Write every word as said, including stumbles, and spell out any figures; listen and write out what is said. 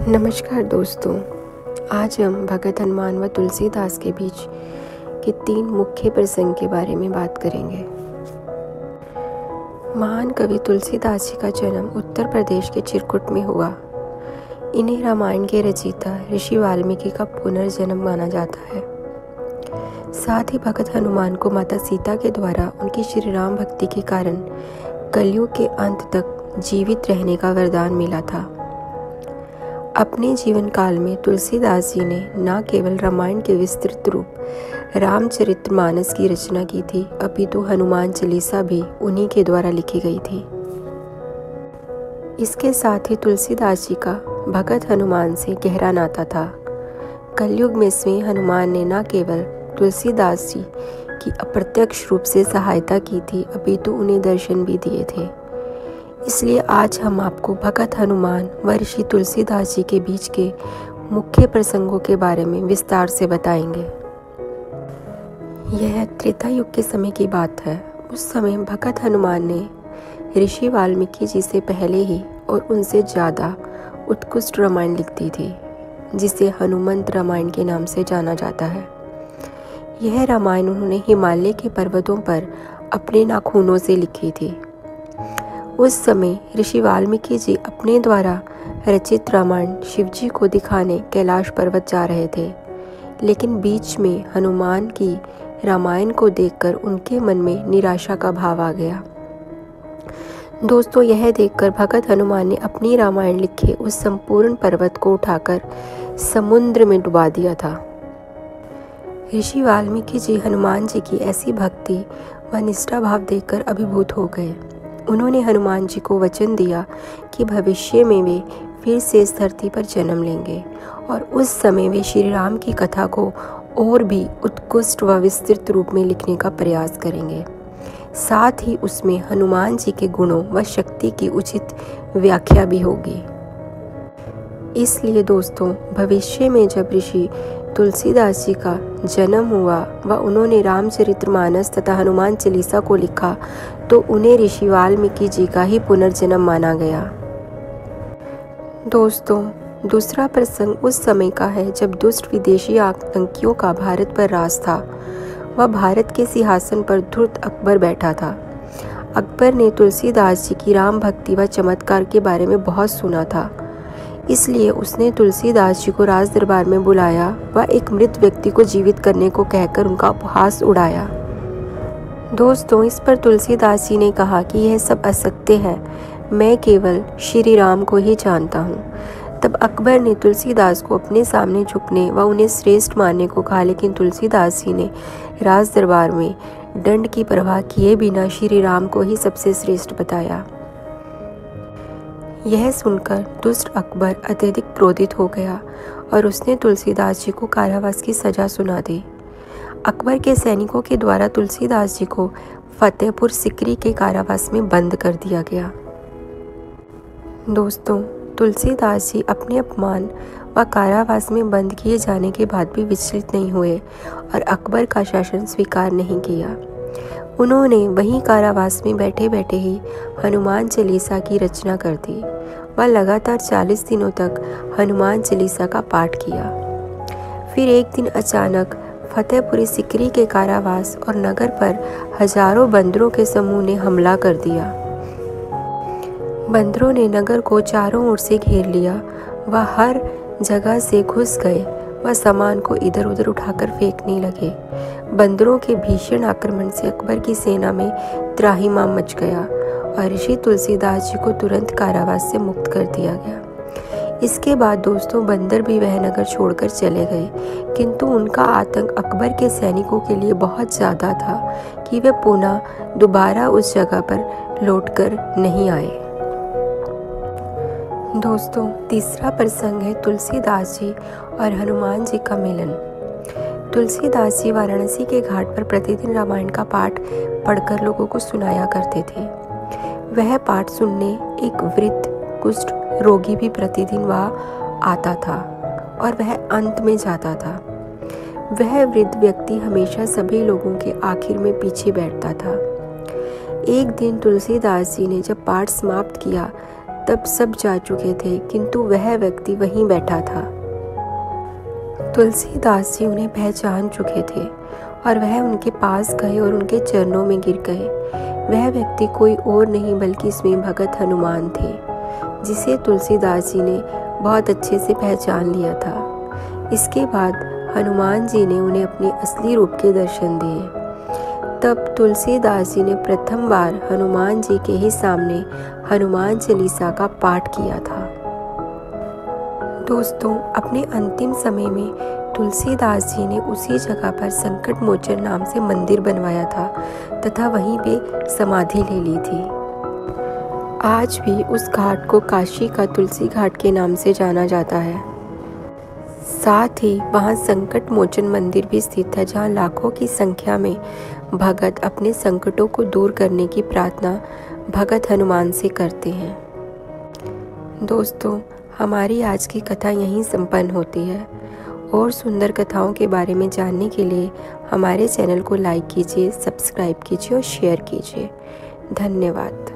नमस्कार दोस्तों, आज हम भगत हनुमान व तुलसीदास के बीच के तीन मुख्य प्रसंग के बारे में बात करेंगे। महान कवि तुलसीदास जी का जन्म उत्तर प्रदेश के चिरकुट में हुआ। इन्हें रामायण के रचयिता ऋषि वाल्मीकि का पुनर्जन्म माना जाता है। साथ ही भगत हनुमान को माता सीता के द्वारा उनकी श्री राम भक्ति के कारण कलयुग के अंत तक जीवित रहने का वरदान मिला था। अपने जीवन काल में तुलसीदास जी ने न केवल रामायण के विस्तृत रूप रामचरितमानस की रचना की थी, अपितु हनुमान चालीसा भी उन्हीं के द्वारा लिखी गई थी। इसके साथ ही तुलसीदास जी का भगत हनुमान से गहरा नाता था। कलयुग में स्वयं हनुमान ने न केवल तुलसीदास जी की अप्रत्यक्ष रूप से सहायता की थी, अपितु उन्हें दर्शन भी दिए थे। इसलिए आज हम आपको भगत हनुमान व ऋषि तुलसीदास जी के बीच के मुख्य प्रसंगों के बारे में विस्तार से बताएंगे। यह त्रेता युग के समय की बात है। उस समय भगत हनुमान ने ऋषि वाल्मीकि जी से पहले ही और उनसे ज़्यादा उत्कृष्ट रामायण लिख दी थी, जिसे हनुमंत रामायण के नाम से जाना जाता है। यह रामायण उन्होंने हिमालय के पर्वतों पर अपने नाखूनों से लिखी थी। उस समय ऋषि वाल्मीकि जी अपने द्वारा रचित रामायण शिवजी को दिखाने कैलाश पर्वत जा रहे थे, लेकिन बीच में हनुमान की रामायण को देखकर उनके मन में निराशा का भाव आ गया। दोस्तों, यह देखकर भगत हनुमान ने अपनी रामायण लिखे उस संपूर्ण पर्वत को उठाकर समुद्र में डुबा दिया था। ऋषि वाल्मीकि जी हनुमान जी की ऐसी भक्ति व निष्ठा भाव देखकर अभिभूत हो गए। उन्होंने हनुमान जी को वचन दिया कि भविष्य में वे फिर से इस धरती पर जन्म लेंगे और उस समय वे श्री राम की कथा को और भी उत्कृष्ट व विस्तृत रूप में लिखने का प्रयास करेंगे। साथ ही उसमें हनुमान जी के गुणों व शक्ति की उचित व्याख्या भी होगी। इसलिए दोस्तों, भविष्य में जब ऋषि तुलसीदास जी का जन्म हुआ व उन्होंने रामचरितमानस तथा हनुमान चालीसा को लिखा, तो उन्हें ऋषि वाल्मीकि जी का ही पुनर्जन्म माना गया। दोस्तों, दूसरा प्रसंग उस समय का है जब दुष्ट विदेशी आतंकियों का भारत पर राज था व भारत के सिंहासन पर धूर्त अकबर बैठा था। अकबर ने तुलसीदास जी की राम भक्ति व चमत्कार के बारे में बहुत सुना था, इसलिए उसने तुलसीदास जी को राज दरबार में बुलाया व एक मृत व्यक्ति को जीवित करने को कहकर उनका उपहास उड़ाया। दोस्तों, इस पर तुलसीदास जी ने कहा कि यह सब असत्य है, मैं केवल श्री राम को ही जानता हूँ। तब अकबर ने तुलसीदास को अपने सामने झुकने व उन्हें श्रेष्ठ मानने को कहा, लेकिन तुलसीदास जी ने राज दरबार में दंड की परवाह किए बिना श्री राम को ही सबसे श्रेष्ठ बताया। यह सुनकर दुष्ट अकबर अत्यधिक क्रोधित हो गया और उसने तुलसीदास जी को कारावास की सजा सुना दी। अकबर के सैनिकों के द्वारा तुलसीदास जी को फतेहपुर सिकरी के कारावास में बंद कर दिया गया। दोस्तों, तुलसीदास जी अपने अपमान व कारावास में बंद किए जाने के बाद भी विचलित नहीं हुए और अकबर का शासन स्वीकार नहीं किया। उन्होंने वहीं कारावास में बैठे बैठे ही हनुमान चालीसा की रचना कर दी व लगातार चालीस दिनों तक हनुमान चालीसा का पाठ किया। फिर एक दिन अचानक फतेहपुरी सिकरी के कारावास और नगर पर हजारों बंदरों के समूह ने हमला कर दिया। बंदरों ने नगर को चारों ओर से घेर लिया व हर जगह से घुस गए व सामान को इधर उधर उठाकर फेंकने लगे। बंदरों के भीषण आक्रमण से अकबर की सेना में त्राहिमाम मच गया और ऋषि तुलसीदास जी को तुरंत कारावास से मुक्त कर दिया गया। इसके बाद दोस्तों, बंदर भी वह नगर छोड़कर चले गए, किंतु उनका आतंक अकबर के सैनिकों के लिए बहुत ज़्यादा था कि वे पुनः दोबारा उस जगह पर लौटकर नहीं आए। दोस्तों, तीसरा प्रसंग है तुलसीदास जी और हनुमान जी का मिलन। तुलसीदास जी वाराणसी के घाट पर प्रतिदिन रामायण का पाठ पढ़कर लोगों को सुनाया करते थे। वह पाठ सुनने एक वृद्ध कुष्ठ रोगी भी प्रतिदिन वहाँ आता था और वह अंत में जाता था। वह वृद्ध व्यक्ति हमेशा सभी लोगों के आखिर में पीछे बैठता था। एक दिन तुलसीदास जी ने जब पाठ समाप्त किया तब सब जा चुके थे, किंतु वह व्यक्ति वहीं बैठा था। तुलसीदास जी उन्हें पहचान चुके थे और वह उनके पास गए और उनके चरणों में गिर गए। वह व्यक्ति कोई और नहीं बल्कि स्वयं भगत हनुमान थे, जिसे तुलसीदास जी ने बहुत अच्छे से पहचान लिया था। इसके बाद हनुमान जी ने उन्हें अपने असली रूप के दर्शन दिए। तब तुलसीदास जी ने प्रथम बार हनुमान जी के ही सामने हनुमान चालीसा का पाठ किया था। दोस्तों, अपने अंतिम समय में तुलसीदास जी ने उसी जगह पर संकट मोचन नाम से मंदिर बनवाया था तथा वहीं पे समाधि ले ली थी। आज भी उस घाट को काशी का तुलसी घाट के नाम से जाना जाता है। साथ ही वहाँ संकट मोचन मंदिर भी स्थित है, जहाँ लाखों की संख्या में भगत अपने संकटों को दूर करने की प्रार्थना भगत हनुमान से करते हैं। दोस्तों, हमारी आज की कथा यहीं संपन्न होती है। और सुंदर कथाओं के बारे में जानने के लिए हमारे चैनल को लाइक कीजिए, सब्सक्राइब कीजिए और शेयर कीजिए। धन्यवाद।